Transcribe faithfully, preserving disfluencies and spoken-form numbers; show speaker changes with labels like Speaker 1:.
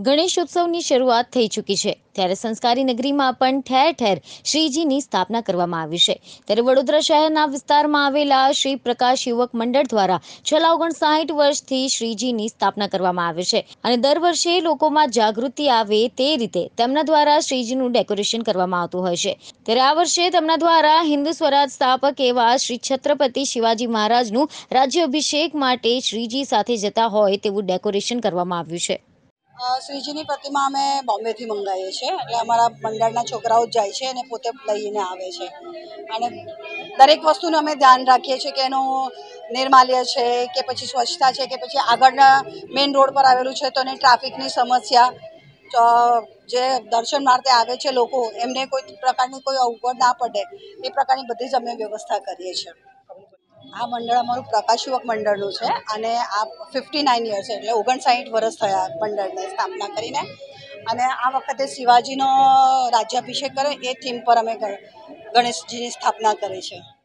Speaker 1: ગણેશોત્સવની શરૂઆત થઈ ચૂકી છે ત્યારે સંસ્કારી નગરીમાં પણ ઠેર ઠેર શ્રીજીની સ્થાપના કરવામાં આવી છે। ત્યારે વડોદરા શહેરના વિસ્તારમાં આવેલા શ્રી પ્રકાશ યુવક મંડળ દ્વારા છેલ્લા ઓગણસાઠ વર્ષથી શ્રીજીની સ્થાપના કરવામાં આવે છે અને દર વર્ષે લોકોમાં જાગૃતિ આવે તે રીતે તેમના દ્વારા શ્રીજીનું ડેકોરેશન કરવામાં આવતું હોય છે। ત્યારે આ વર્ષે તેમના દ્વારા હિન્દુ સ્વરાજ સ્થાપક એવા શ્રી છત્રપતિ શિવાજી મહારાજનું રાજ્યાભિષેક માટે શ્રીજી સાથે જતા હોય તેવું ડેકોરેશન કરવામાં આવ્યું છે।
Speaker 2: શ્રીજીની પ્રતિમા અમે બોમ્બેથી મંગાવીએ છીએ, એટલે અમારા મંડળના છોકરાઓ જ જાય છે અને પોતે લઈને આવે છે અને દરેક વસ્તુનું અમે ધ્યાન રાખીએ છીએ કે એનું નિર્માલ્ય છે કે પછી સ્વચ્છતા છે કે પછી આગળના મેઇન રોડ પર આવેલું છે તો એની ટ્રાફિકની સમસ્યા, જે દર્શન માટે આવે છે લોકો એમને કોઈ પ્રકારની કોઈ અવગડ ના પડે એ પ્રકારની બધી જ અમે વ્યવસ્થા કરીએ છીએ। આ મંડળ અમારું પ્રકાશ યુવક મંડળનું છે અને આ ફિફ્ટી નાઇન યર્સ છે, એટલે ઓગણસાઠ વર્ષ થયા મંડળને સ્થાપના કરીને। અને આ વખતે શિવાજીનો રાજ્યાભિષેક કરે એ થીમ પર અમે ગણેશજીની સ્થાપના કરી છે।